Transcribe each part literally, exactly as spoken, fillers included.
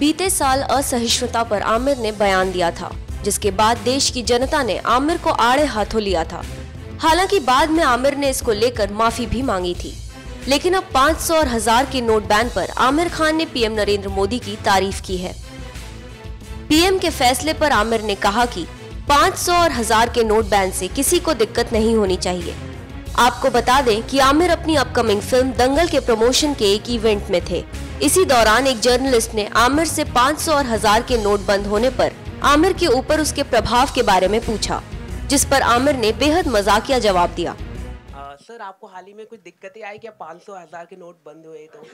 बीते साल असहिष्णुता पर आमिर ने बयान दिया था, जिसके बाद देश की जनता ने आमिर को आड़े हाथों लिया था। हालांकि बाद में आमिर ने इसको लेकर माफी भी मांगी थी। लेकिन अब पाँच सौ और हजार के नोट बैन पर आमिर खान ने पीएम नरेंद्र मोदी की तारीफ की है। पीएम के फैसले पर आमिर ने कहा कि पाँच सौ और हजार के नोट बैन से किसी को दिक्कत नहीं होनी चाहिए। आपको बता दें कि आमिर अपनी अपकमिंग फिल्म दंगल के प्रमोशन के एक इवेंट में थे। इसी दौरान एक जर्नलिस्ट ने आमिर से पाँच सौ और हजार के नोट बंद होने पर आमिर के ऊपर उसके प्रभाव के बारे में पूछा, जिस पर आमिर ने बेहद मजाकिया जवाब दिया। आ, सर आपको हाल ही में कुछ दिक्कतें आई क्या? पाँच सौ हजार के नोट बंद हुए तो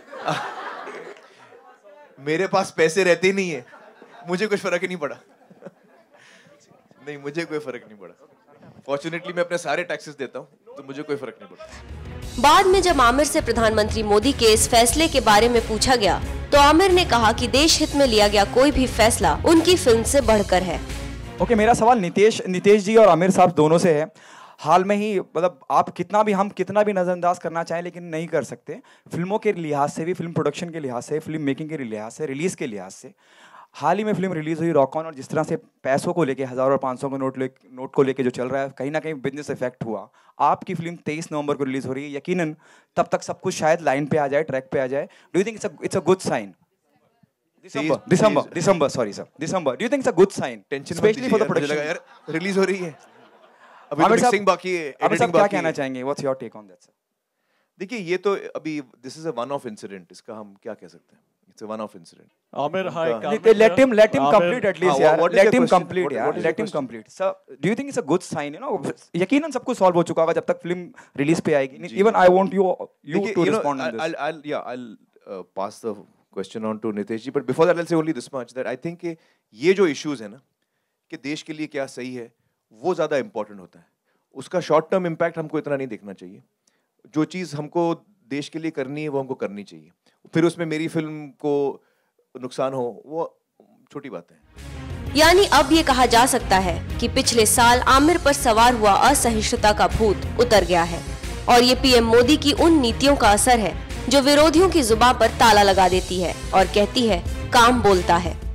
मेरे पास पैसे रहते ही नहीं है, मुझे कुछ फर्क ही नहीं पड़ा। नहीं, मुझे कोई फर्क नहीं पड़ा। फॉर्चुनेटली मैं अपने सारे टैक्सेस देता हूँ, तो मुझे कोई फर्क नहीं पड़ा। बाद में जब आमिर से प्रधानमंत्री मोदी के इस फैसले के बारे में पूछा गया, तो आमिर ने कहा कि देश हित में लिया गया कोई भी फैसला उनकी फिल्म से बढ़कर है। ओके okay, मेरा सवाल नितेश नितेश जी और आमिर साहब दोनों से है। हाल में ही मतलब आप कितना भी हम कितना भी नजरअंदाज करना चाहें लेकिन नहीं कर सकते, फिल्मों के लिहाज से भी, फिल्म प्रोडक्शन के लिहाज से, फिल्म मेकिंग के लिहाज से, रिलीज के लिहाज से हाल ही में फिल्म रिलीज हुई रॉक ऑन, और जिस तरह से पैसों को लेके हज़ार और पाँच सौ के नोट ले नोट को लेके जो चल रहा है, कहीं ना कहीं बिजनेस इफेक्ट हुआ। आपकी फिल्म तेईस नवंबर को रिलीज हो रही है, यकीनन तब तक सब कुछ शायद लाइन पे आ जाए, ट्रैक पे आ जाए। Do you think it's it's a good sign? December December December sorry sir December do you think it's a good sign specially for the production? यार रिलीज हो रही है, अभी आमिर तो मिक्सिंग बाकी है, एडिटिंग क्या बाकी कहना है। चाहेंगे? What's your take on that sir? देखिए, ये तो अभी this is a one off incident, इसका हम क्या कह सकते हैं? It's a one off incident. Aamir hi, let him let him complete at least यार, what is let your him question? complete What- यार, what is your let him question? complete. Sir, do you think it's a good sign? You know, यकीनन सब कुछ solve हो चुका होगा जब तक फिल्म रिलीज पे आएगी। Even I want you you देखिए, to you know, respond on this. I'll I'll yeah I'll uh, pass the question on to Nitesh ji, but before that I'll say only this much that I think कि ये जो issues है ना कि देश के लिए क्या सही है, वो ज़्यादा important होता है। उसका शॉर्ट टर्म इम्पैक्ट हमको इतना नहीं देखना चाहिए। जो चीज़ हमको देश के लिए करनी है वो हमको करनी चाहिए। फिर उसमें मेरी फिल्म को नुकसान हो, वो छोटी बात है। यानी अब ये कहा जा सकता है कि पिछले साल आमिर पर सवार हुआ असहिष्णुता का भूत उतर गया है, और ये पीएम मोदी की उन नीतियों का असर है जो विरोधियों की जुबान पर ताला लगा देती है और कहती है काम बोलता है।